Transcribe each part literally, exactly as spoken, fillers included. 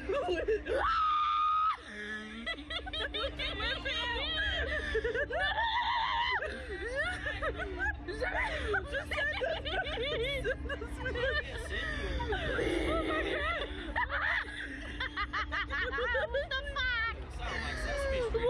What the fuck? Sound like Sesame Street.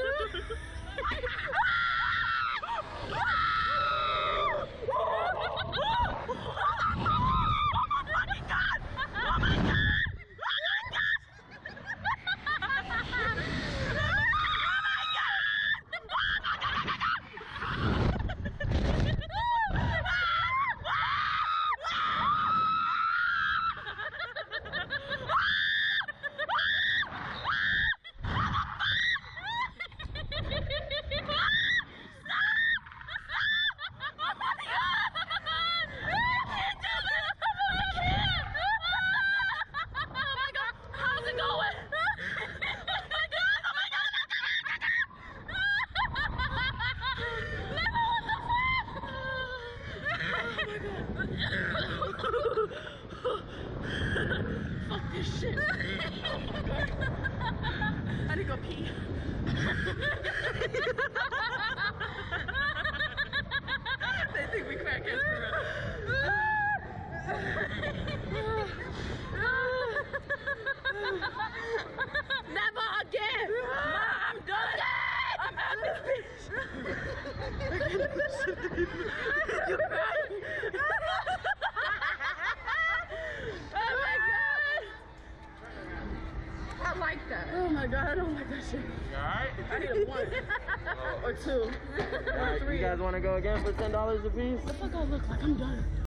Fuck this shit. Oh my God. I need to go pee. They think we crackheads for real. Never again. Mom, I'm done. I'm out this bitch. You crying? Oh my God. I like that. Oh my God, I don't like that shit. You alright? I need a one. Or two. Or Alright, three. you guys want to go again for ten dollars a piece? What the fuck I look like? I'm done.